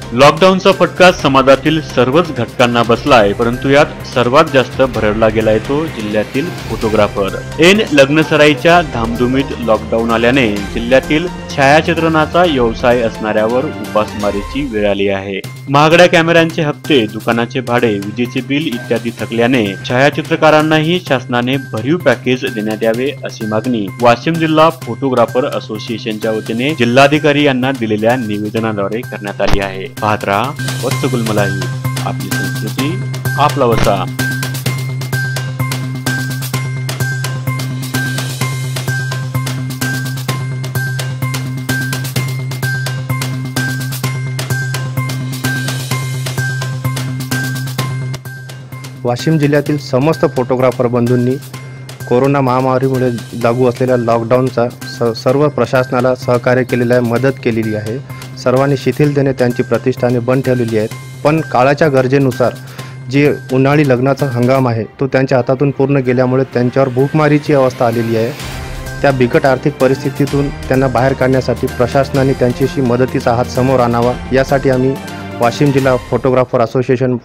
लॉकडाऊनचा फटका समाजातील सर्वच घटकांना बसलाय, परंतु यात सर्वात जास्त भरडला गेलाय तो जिल्ह्यातील फोटोग्राफर। ऐन लग्नसराईच्या धामधुमीत लॉकडाऊन आल्याने जिल्ह्यातील छायाचित्रणाचा व्यवसाय असणाऱ्यावर उपासमारीची वेळ आली आहे। महागड्या कॅमेऱ्यांचे हप्ते, दुकानाचे भाडे, विजेचे बिल इत्यादी थकल्याने छायाचित्रकारांनाही शासनाने भरीव पॅकेज देण्यात यावे अशी मागणी वाशिम जिल्हा फोटोग्राफर असोसिएशनच्या वतीने जिल्हाधिकारी यांना दिलेल्या निवेदनाद्वारे करण्यात आली आहे। पाहत रहा वत्स गुलमलाई, आपली संस्कृती आपला वसा। वाशिम जिल्ह्यातील समस्त फोटोग्राफर बंधूंनी कोरोना महामारीमुळे लागू असलेल्या लॉकडाऊनचा सर्व प्रशासनाला सहकार्य केलेलं आहे, मदत केलेली आहे। सर्वांनी शिथिलतेने त्यांची प्रतिष्ठाने बंद ठेवलेली आहेत, पण काळाच्या गरजेनुसार जे उन्हाळी लग्नाचा हंगाम आहे तो त्यांच्या हातातून पूर्ण गेल्यामुळे त्यांच्यावर भूकमारीची अवस्था आलेली आहे। त्या बिकट आर्थिक परिस्थितीतून त्यांना बाहेर काढण्यासाठी प्रशासनाने त्यांच्याशी मदतीचा हात समोर आणावा, यासाठी आम्ही वाशिम जिल्हा फोटोग्राफर असोसिएशन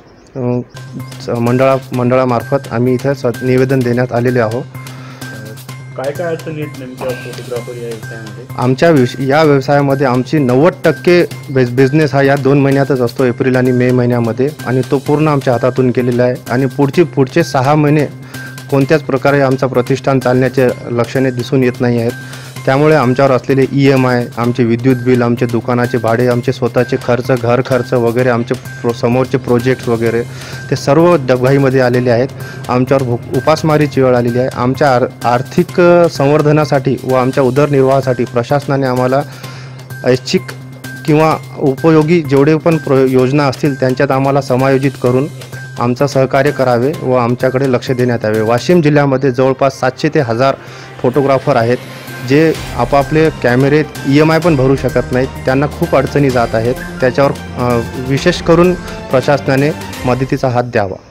मंडळामार्फत आम्ही इथे निवेदन देण्यात आलेले आहोत। काय काय अडचणी आहेत नेमक्या फोटोग्राफर या व्यवसायामध्ये? आमच्या या व्यवसायामध्ये आमची 90% बिझनेस हा या 2 महिन्यातच असतो, एप्रिल आणि मे महिन्यामध्ये, आणि तो पूर्ण आमच्या हातातून गेलेला आहे। आणि पुढचे 6 महिने कोणत्याच प्रकारे आमचा प्रतिष्ठान चालण्याचे लक्षणे दिसून येत नाही आहेत। त्यामुळे आमच्यावर असलेले EMI, आमचे विद्युत बिल, आमचे दुकानाचे भाडे, आमचे स्वतःचे खर्च, घर खर्च वगैरे, आमचे समोरचे प्रोजेक्ट्स वगैरे, ते सर्व डबघाईमध्ये आलेले आहेत। आमच्यावर उपासमारीची वेळ आलेली आहे। आमच्या आर्थिक संवर्धनासाठी व आमच्या उदरनिर्वाहासाठी प्रशासनाने आम्हाला ऐच्छिक किंवा उपयोगी जेवढे पण योजना असतील त्यांच्यात आम्हाला समायोजित करून आमचा सहकार्य करावे व आमच्याकडे लक्ष देण्यात यावे। वाशिम जिल्ह्यामध्ये जवळपास 700 ते 1000 फोटोग्राफर आहेत, जे आपापले कॅमेरे EMI पण भरू शकत नाहीत, त्यांना खूप अडचणी जात आहेत। त्याच्यावर विशेष करून प्रशासनाने मदतीचा हात द्यावा।